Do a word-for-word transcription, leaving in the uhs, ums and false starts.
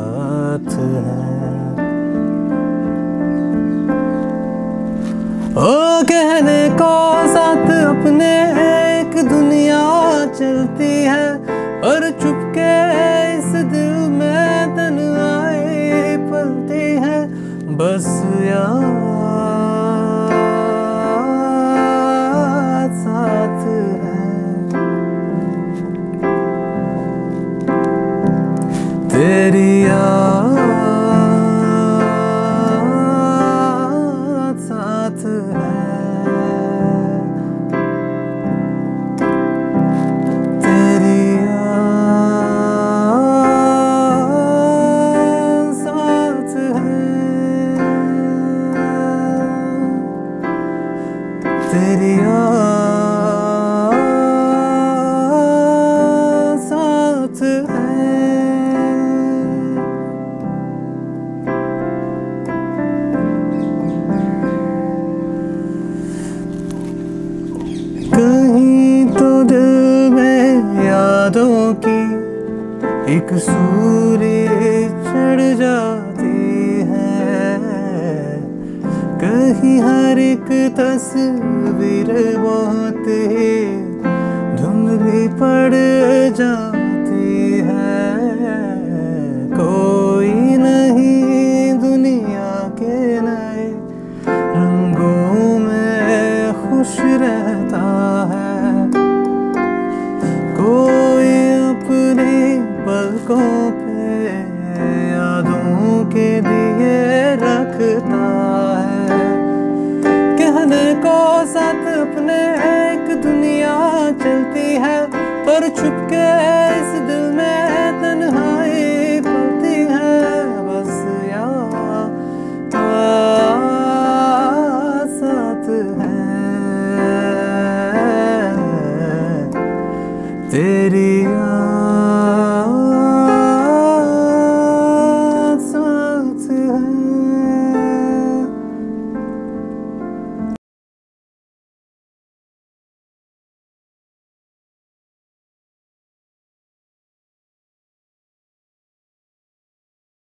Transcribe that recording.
साथ है। ओ कहने को साथ अपने एक दुनिया चलती है, और चुपके इस दिल में तन्हाई पलती है। बस याद साथ है, तेरी याद साथ है, तेरी याद साथ है, तेरी याद साथ है। कहीं तो दिल में यादों की एक सूरी चढ़ जाती है, कहीं हर एक तस्वीर बहुत ही धुंधली पड़ जाती है। कोई नहीं दुनिया के नए रंगों में खुश रहता है, कोई अपनी पलकों पे यादों के दिए रखता है। कहने को साथ अपने एक दुनिया चलती है, पर छुपके